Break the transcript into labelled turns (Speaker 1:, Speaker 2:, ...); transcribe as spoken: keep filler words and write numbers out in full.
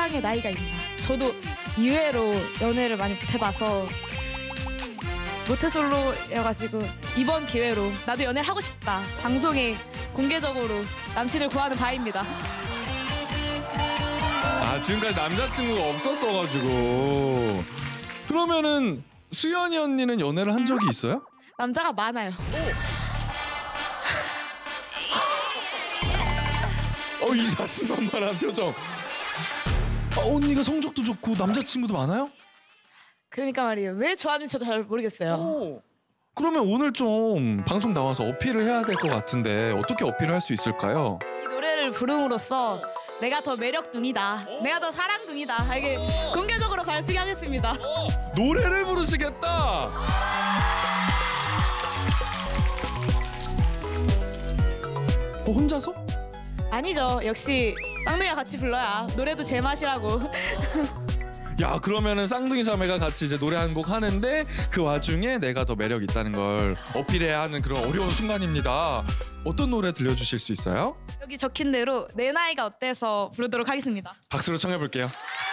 Speaker 1: 사랑의 나이가 있나. 저도 이외로 연애를 많이 못 해봐서 모태솔로여가지고 이번 기회로 나도 연애를 하고 싶다. 방송에 공개적으로 남친을 구하는 바입니다.
Speaker 2: 아, 지금까지 남자친구가 없었어가지고. 그러면은 수연이 언니는 연애를 한 적이 있어요?
Speaker 1: 남자가 많아요.
Speaker 2: 어, 이 자신만만한 표정. 아, 언니가 성적도 좋고 남자친구도 많아요?
Speaker 1: 그러니까 말이에요. 왜 좋아하는지 저도 잘 모르겠어요.
Speaker 2: 오. 그러면 오늘 좀 방송 나와서 어필을 해야 될 것 같은데 어떻게 어필을 할 수 있을까요?
Speaker 1: 이 노래를 부름으로써 내가 더 매력둥이다. 내가 더 사랑둥이다. 이게 공개적으로 발표하겠습니다.
Speaker 2: 노래를 부르시겠다. 어, 혼자서?
Speaker 1: 아니죠. 역시 쌍둥이가 같이 불러야 노래도 제 맛이라고.
Speaker 2: 야, 그러면은 쌍둥이 자매가 같이 이제 노래 한 곡 하는데 그 와중에 내가 더 매력 있다는 걸 어필해야 하는 그런 어려운 순간입니다. 어떤 노래 들려주실 수 있어요?
Speaker 1: 여기 적힌 대로 내 나이가 어때서 부르도록 하겠습니다.
Speaker 2: 박수로 청해 볼게요.